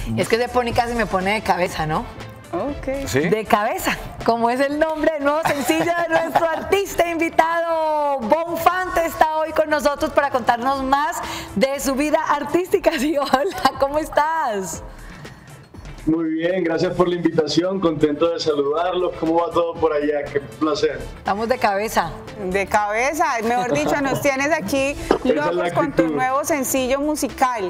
Es que se pone casi me pone de cabeza, ¿no? Ok. ¿Sí? De cabeza, como es el nombre del nuevo sencillo de nuestro artista invitado. Bonfante está hoy con nosotros para contarnos más de su vida artística. Sí, hola, ¿cómo estás? Muy bien, gracias por la invitación, contento de saludarlos. ¿Cómo va todo por allá? Qué placer. Estamos de cabeza. De cabeza, mejor dicho, nos tienes aquí locos con tu nuevo sencillo musical.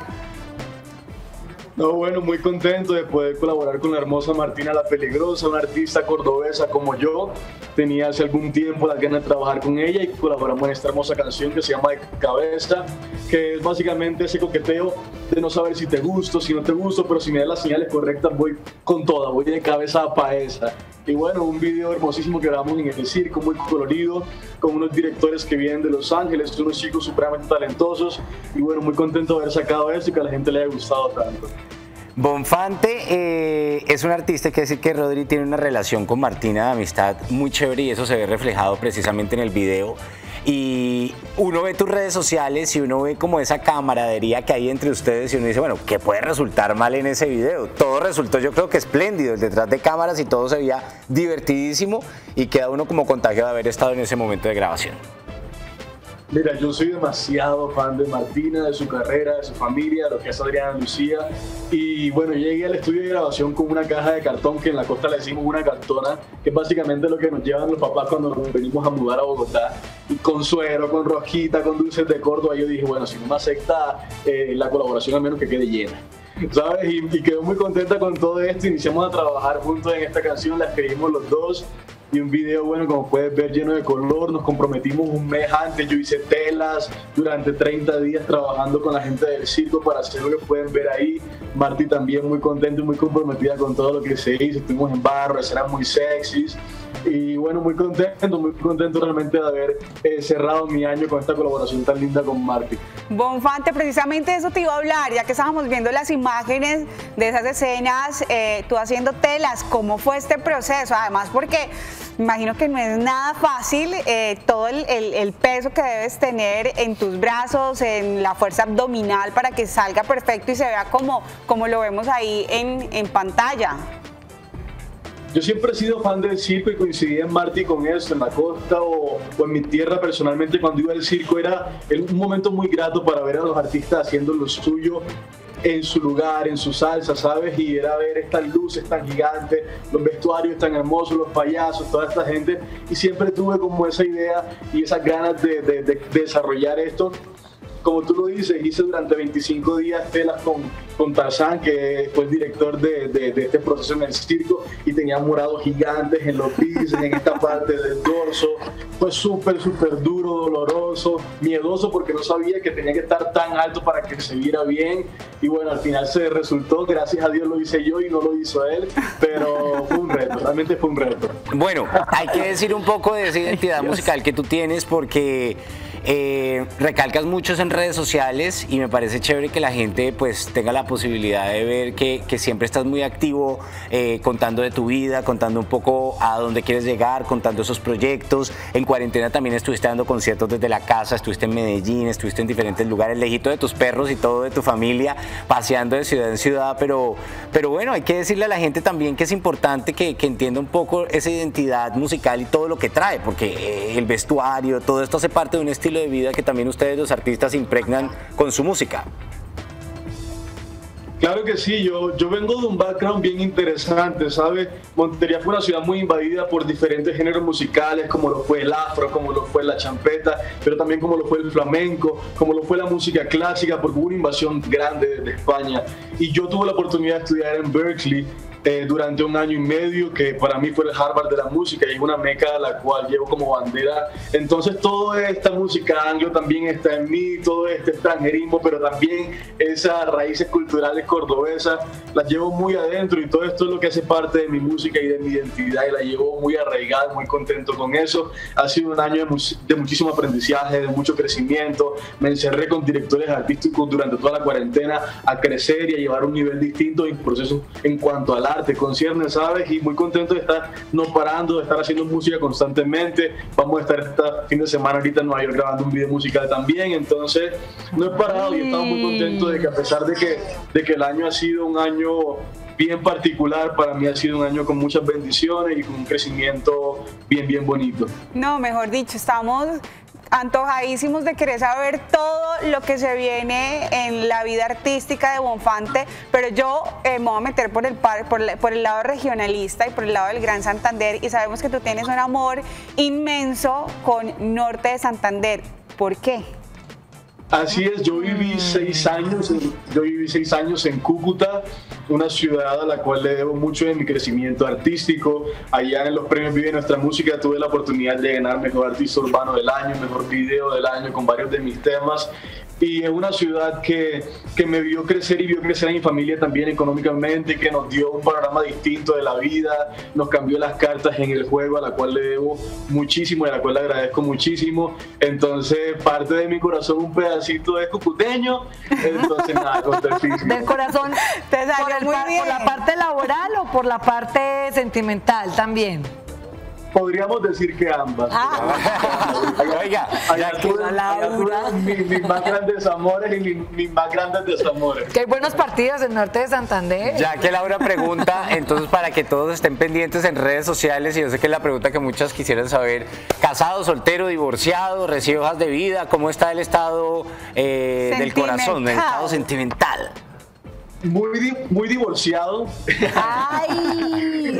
No, bueno, muy contento de poder colaborar con la hermosa Martina La Peligrosa, una artista cordobesa como yo. Tenía hace algún tiempo la ganas de trabajar con ella y colaboramos en esta hermosa canción que se llama De Cabeza, que es básicamente ese coqueteo de no saber si te gusto, si no te gusto, pero si me das las señales correctas voy con toda, voy de cabeza a esa. Y bueno, un video hermosísimo que grabamos en el circo, muy colorido, con unos directores que vienen de Los Ángeles, unos chicos supremamente talentosos. Y bueno, muy contento de haber sacado esto y que a la gente le haya gustado tanto. Bonfante es un artista, que decir que Rodri tiene una relación con Martina de amistad muy chévere y eso se ve reflejado precisamente en el video. Y uno ve tus redes sociales y uno ve como esa camaradería que hay entre ustedes y uno dice, bueno, ¿qué puede resultar mal en ese video? Todo resultó, yo creo que espléndido, el detrás de cámaras y todo se veía divertidísimo y queda uno como contagiado de haber estado en ese momento de grabación. Mira, yo soy demasiado fan de Martina, de su carrera, de su familia, de lo que es Adriana Lucía. Y bueno, llegué al estudio de grabación con una caja de cartón, que en la costa le decimos una cartona, que es básicamente lo que nos llevan los papás cuando nos venimos a mudar a Bogotá. Y con suero, con rosquita, con dulces de Córdoba. Yo dije, bueno, si no me acepta la colaboración, al menos que quede llena, ¿sabes? Y quedó muy contenta con todo esto. Iniciamos a trabajar juntos en esta canción, la escribimos los dos. Y un video, bueno, como puedes ver, lleno de color. Nos comprometimos un mes antes. Yo hice telas durante 30 días trabajando con la gente del circo para hacer lo que pueden ver ahí. Marti también muy contenta y muy comprometida con todo lo que se hizo. Estuvimos en barro, eran muy sexys. Y bueno, muy contento realmente de haber cerrado mi año con esta colaboración tan linda con Marti. Bonfante, precisamente de eso te iba a hablar, ya que estábamos viendo las imágenes de esas escenas, tú haciendo telas, ¿cómo fue este proceso? Además, porque imagino que no es nada fácil todo el peso que debes tener en tus brazos, en la fuerza abdominal para que salga perfecto y se vea como lo vemos ahí en pantalla. Yo siempre he sido fan del circo y coincidí en Marti con eso, en la costa o en mi tierra personalmente. Cuando iba al circo era un momento muy grato para ver a los artistas haciendo lo suyo en su lugar, en su salsa, ¿sabes? Y era ver estas luces tan gigantes, los vestuarios tan hermosos, los payasos, toda esta gente. Y siempre tuve como esa idea y esas ganas de desarrollar esto. Como tú lo dices, hice durante 25 días telas con Tarzán, que fue el director de este proceso en el circo, y tenía morados gigantes en los bíceps, en esta parte del dorso. Fue súper duro, doloroso, miedoso, porque no sabía que tenía que estar tan alto para que se viera bien. Y bueno, al final se resultó, gracias a Dios lo hice yo y no lo hizo él, pero fue un reto, realmente fue un reto. Bueno, hay que decir un poco de esa identidad musical que tú tienes, porque recalcas muchos en redes sociales y me parece chévere que la gente pues tenga la posibilidad de ver que siempre estás muy activo, contando de tu vida, contando un poco a dónde quieres llegar, contando esos proyectos. En cuarentena también estuviste dando conciertos desde la casa, estuviste en Medellín, estuviste en diferentes lugares, lejito de tus perros y todo de tu familia, paseando de ciudad en ciudad, pero bueno, hay que decirle a la gente también que es importante que entienda un poco esa identidad musical y todo lo que trae, porque el vestuario, todo esto hace parte de un estilo de vida que también ustedes los artistas impregnan con su música. Claro que sí, yo vengo de un background bien interesante, ¿sabes? Montería fue una ciudad muy invadida por diferentes géneros musicales, como lo fue el afro, como lo fue la champeta, pero también como lo fue el flamenco, como lo fue la música clásica, porque hubo una invasión grande de España. Y yo tuve la oportunidad de estudiar en Berkeley durante un año y medio, que para mí fue el Harvard de la música y una meca a la cual llevo como bandera. Entonces toda esta música anglo también está en mí, todo este extranjerismo, pero también esas raíces culturales cordobesas las llevo muy adentro, y todo esto es lo que hace parte de mi música y de mi identidad, y la llevo muy arraigada, muy contento con eso. Ha sido un año de muchísimo aprendizaje, de mucho crecimiento. Me encerré con directores artísticos durante toda la cuarentena a crecer y a llevar un nivel distinto en procesos en cuanto al arte, concierne, ¿sabes? Y muy contento de estar no parando, de estar haciendo música constantemente. Vamos a estar este fin de semana ahorita en Nueva York grabando un video musical también, entonces no he parado y he estado muy contento de que a pesar de que el año ha sido un año bien particular, para mí ha sido un año con muchas bendiciones y con un crecimiento bien bonito. No, mejor dicho, estamos antojadísimos de querer saber todo lo que se viene en la vida artística de Bonfante, pero yo me voy a meter por el lado regionalista y por el lado del Gran Santander, y sabemos que tú tienes un amor inmenso con Norte de Santander. ¿Por qué? Así es, yo viví 6 años en Cúcuta, una ciudad a la cual le debo mucho de mi crecimiento artístico. Allá en los premios Vive Nuestra Música tuve la oportunidad de ganar Mejor Artista Urbano del Año, Mejor Video del Año con varios de mis temas. Y es una ciudad que me vio crecer y vio crecer a mi familia también económicamente, que nos dio un panorama distinto de la vida, nos cambió las cartas en el juego, a la cual le debo muchísimo y a la cual le agradezco muchísimo. Entonces, parte de mi corazón, un pedacito es cucuteño, entonces nada, contentísimo. Del corazón, Te salió muy bien. ¿por la parte laboral o por la parte sentimental también? Podríamos decir que ambas. Oiga, Allá tuve mis más grandes amores y mis más grandes desamores. Que hay buenos partidos en Norte de Santander. ya que Laura pregunta, entonces para que todos estén pendientes en redes sociales, y yo sé que es la pregunta que muchas quisieran saber, casado, soltero, divorciado, recibe hojas de vida, ¿cómo está el estado del corazón, el estado sentimental? Muy divorciado. ¡Ay!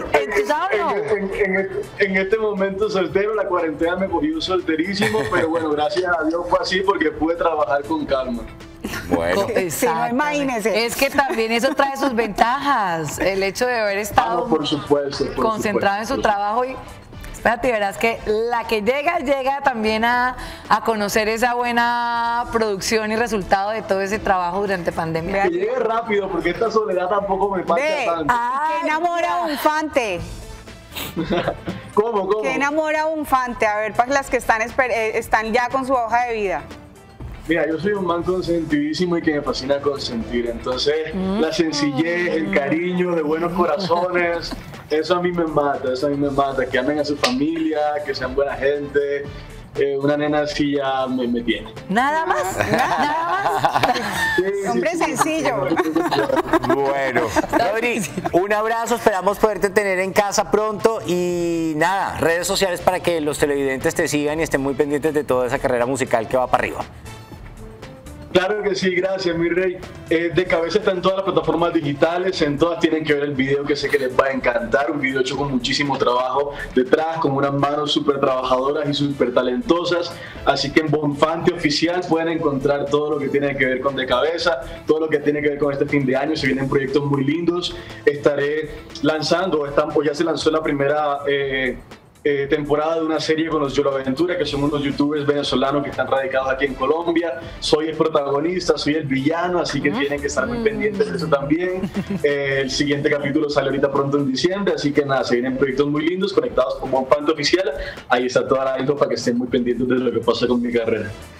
En este momento soltero, la cuarentena me cogió solterísimo, pero bueno, gracias a Dios fue así porque pude trabajar con calma. Bueno, Sí, no, imagínese. Es que también eso trae sus ventajas, el hecho de haber estado por supuesto, concentrado en su trabajo. Y espérate, verás que la que llega también a conocer esa buena producción y resultado de todo ese trabajo durante pandemia. Que llegue rápido porque esta soledad tampoco me pasa tanto. ¿Qué enamora a Bonfante? ¿Cómo? ¿Qué enamora a Bonfante? A ver, para las que están ya con su hoja de vida. Mira, yo soy un man consentidísimo y que me fascina consentir, entonces la sencillez, el cariño de buenos corazones, eso a mí me mata, que amen a su familia, que sean buena gente. Una nena así ya me tiene. Nada más, nada más. Hombre sencillo. bueno. Rodri, un abrazo, esperamos poderte tener en casa pronto y nada, redes sociales para que los televidentes te sigan y estén muy pendientes de toda esa carrera musical que va para arriba. Claro que sí, gracias mi rey. De cabeza está en todas las plataformas digitales, en todas tienen que ver el video que sé que les va a encantar, un video hecho con muchísimo trabajo detrás, con unas manos súper trabajadoras y súper talentosas, así que en Bonfante Oficial pueden encontrar todo lo que tiene que ver con De Cabeza, todo lo que tiene que ver con este fin de año, se vienen proyectos muy lindos, estaré lanzando, o ya se lanzó la primera temporada de una serie con los Yoloaventura, que son unos youtubers venezolanos que están radicados aquí en Colombia. Soy el protagonista, soy el villano, así que tienen que estar muy pendientes de eso también. El siguiente capítulo sale ahorita pronto en diciembre, así que nada, se vienen proyectos muy lindos conectados con Bonfante Oficial. Ahí está toda la info para que estén muy pendientes de lo que pasa con mi carrera.